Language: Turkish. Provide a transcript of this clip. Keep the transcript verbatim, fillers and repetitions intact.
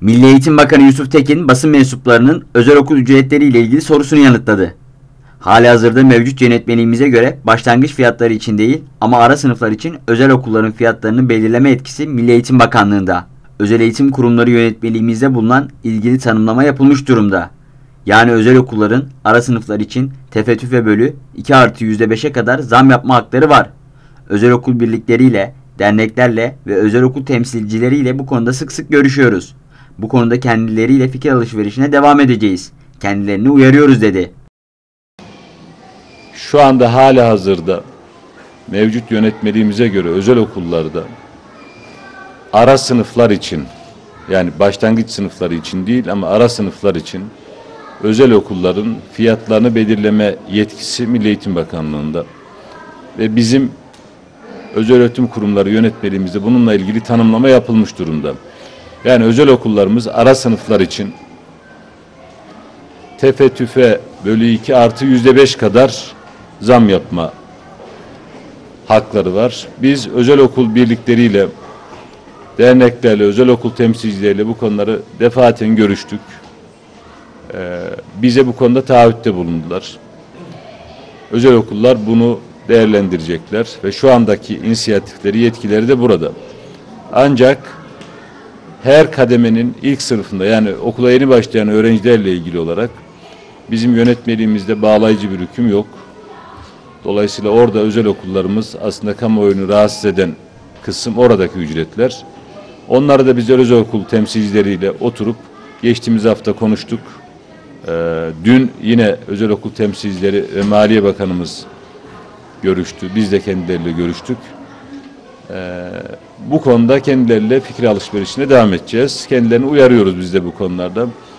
Milli Eğitim Bakanı Yusuf Tekin, basın mensuplarının özel okul ücretleri ile ilgili sorusunu yanıtladı. Halihazırda mevcut yönetmeliğimize göre başlangıç fiyatları için değil ama ara sınıflar için özel okulların fiyatlarını belirleme etkisi Milli Eğitim Bakanlığı'nda. Özel eğitim kurumları yönetmeliğimizde bulunan ilgili tanımlama yapılmış durumda. Yani özel okulların ara sınıflar için tefettüfe bölü iki artı yüzde beşe kadar zam yapma hakları var. Özel okul birlikleriyle, derneklerle ve özel okul temsilcileriyle bu konuda sık sık görüşüyoruz. Bu konuda kendileriyle fikir alışverişine devam edeceğiz. Kendilerini uyarıyoruz dedi. Şu anda halihazırda mevcut yönetmeliğimize göre özel okullarda ara sınıflar için, yani başlangıç sınıfları için değil ama ara sınıflar için özel okulların fiyatlarını belirleme yetkisi Milli Eğitim Bakanlığı'nda ve bizim özel öğretim kurumları yönetmeliğimizde bununla ilgili tanımlama yapılmış durumda. Yani özel okullarımız ara sınıflar için tefettüfe bölü iki artı yüzde beş kadar zam yapma hakları var. Biz özel okul birlikleriyle, derneklerle, özel okul temsilcileriyle bu konuları defaten görüştük. Ee, bize bu konuda taahhütte bulundular. Özel okullar bunu değerlendirecekler ve şu andaki inisiyatifleri, yetkileri de burada. Ancak her kademenin ilk sınıfında, yani okula yeni başlayan öğrencilerle ilgili olarak bizim yönetmeliğimizde bağlayıcı bir hüküm yok. Dolayısıyla orada özel okullarımız aslında kamuoyunu rahatsız eden kısım oradaki ücretler. Onları da biz özel okul temsilcileriyle oturup geçtiğimiz hafta konuştuk. Ee, dün yine özel okul temsilcileri ve Maliye Bakanımız görüştü. Biz de kendileriyle görüştük. Ee, bu konuda kendileriyle fikir alışverişine devam edeceğiz. Kendilerini uyarıyoruz biz de bu konularda.